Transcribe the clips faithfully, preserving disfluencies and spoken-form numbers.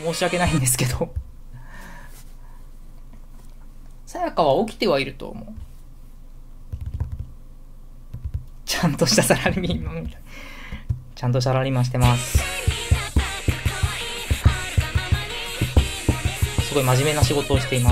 申し訳ないんですけど。さやかは起きてはいると思う。ちゃんとしたサラリーマン。ちゃんとサラリーマンしてます。すごい真面目な仕事をしています。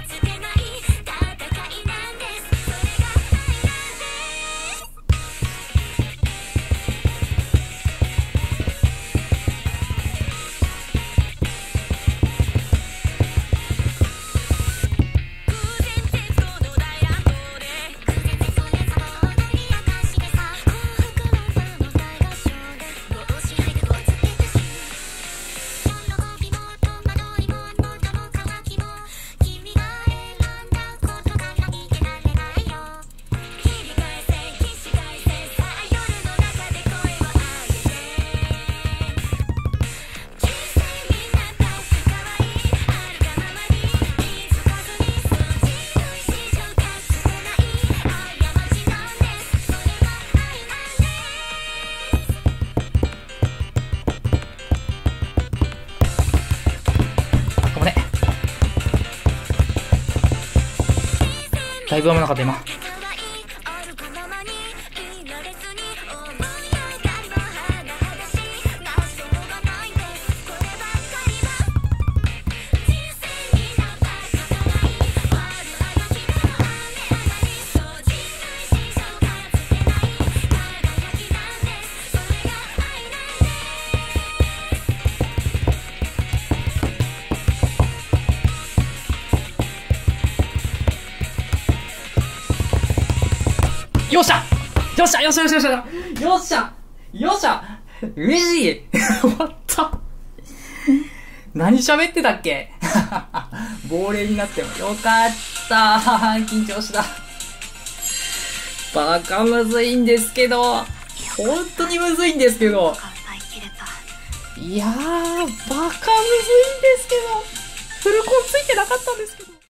だいぶ危なかった今。よっしゃよっしゃよっしゃよっしゃよっしゃよっしゃよっしゃ嬉しい終わった何喋ってたっけ亡霊になってもよかった緊張した。バカむずいんですけど、本当にむずいんですけど、いやーバカむずいんですけど、フルコンついてなかったんですけど。